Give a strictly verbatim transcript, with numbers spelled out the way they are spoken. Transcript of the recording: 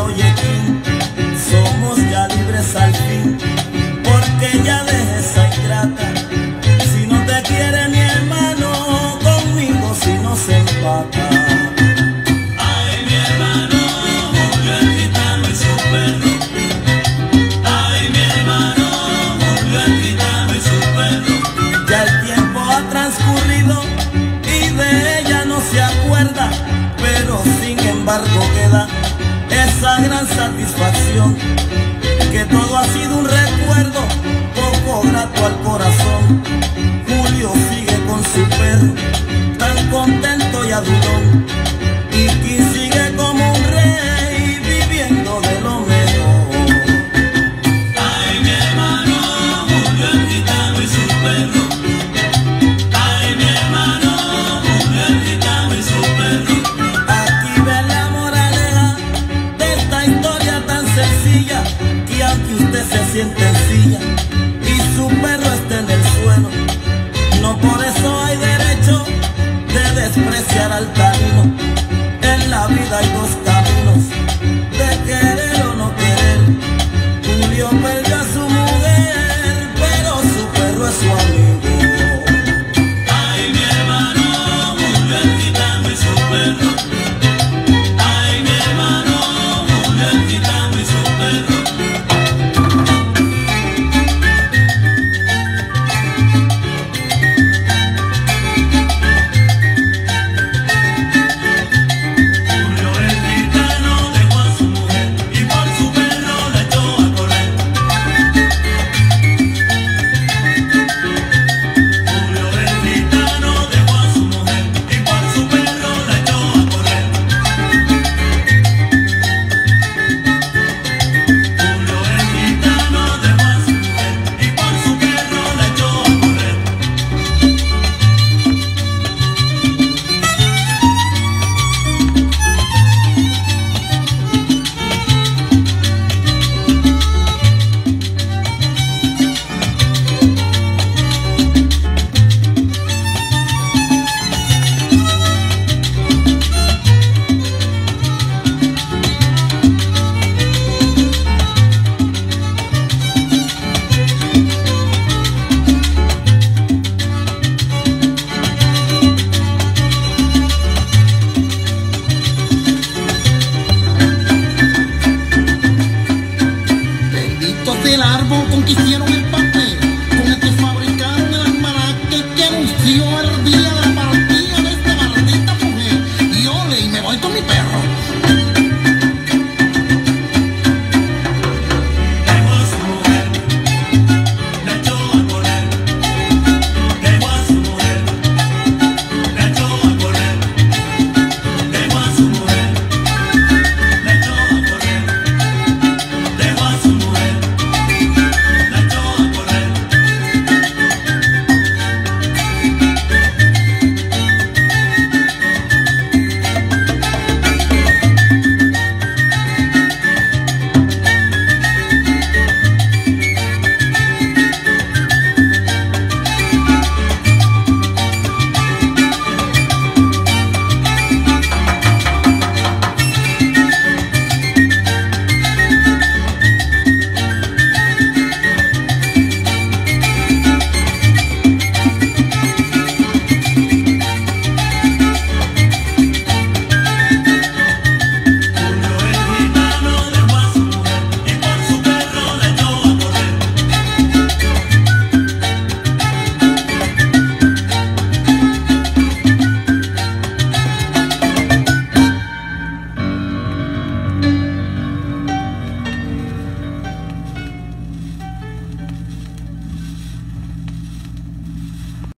oye King, somos ya libres al fin, porque ya dejé esa ingrata. Si no te quiere mi hermano, conmigo si no se empata. Ay, mi hermano, Julio el gitano y su perro. Ay, mi hermano, Julio el gitano y su perro. Ya el tiempo ha transcurrido y de ella no se acuerda, pero sin embargo queda esa gran satisfacción, que todo ha sido un recuerdo poco grato al corazón. Julio sigue con su perro, tan contento y adulón, y King sigue como un rey, viviendo de lo mejor. Ay, mi hermano, Julio el gitano y su perro. Ay, mi hermano, Julio el gitano y su perro. Aquí ve la moraleja de esta historia tan sencilla, que aunque usted se siente en silla y su perro esté en el suelo, no por eso hay derecho de despreciar al canino. En la vida hay dos caminos.